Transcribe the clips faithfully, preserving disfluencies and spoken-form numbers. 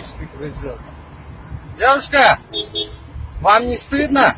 человеческий произвел. Девушка, вам не стыдно?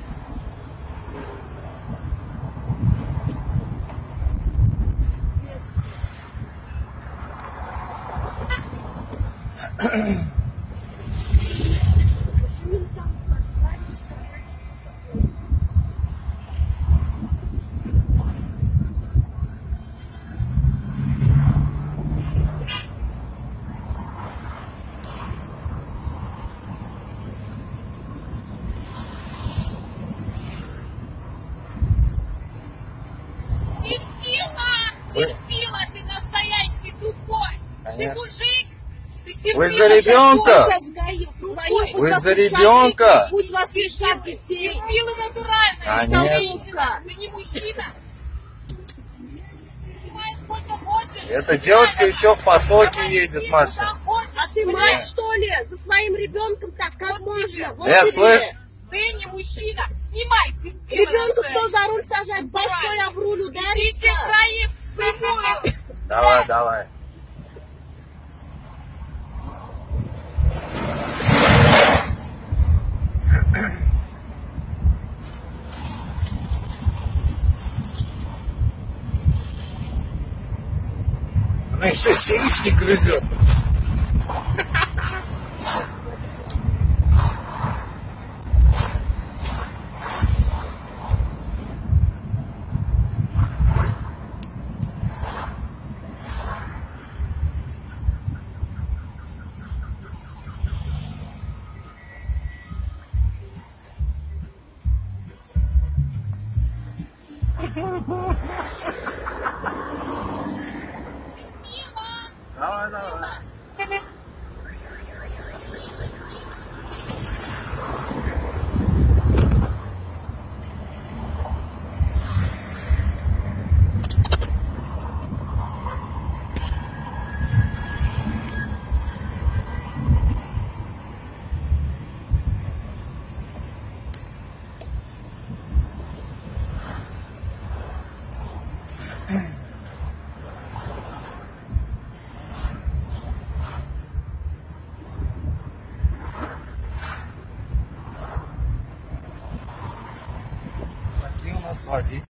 Терпила, ты настоящий тупой. Конечно. Ты мужик, ты терпила. Вы за ребенка? Вы за ребенка? Пусть вас решат детей. Терпила натурально. Конечно. Ты не мужчина. Понимаешь, сколько хочешь. Эта девочка еще в потоке едет, Маша. А ты мать, что ли? За своим ребенком так, как можно? Вот Я слышь. Ты не мужчина. Снимай, терпила. Ребенка кто за руль сажает? Башкой об руль ударится. Идите в проезд прямую. Давай, давай. Она еще семечки грызет. Давай, давай. Где у нас водитель?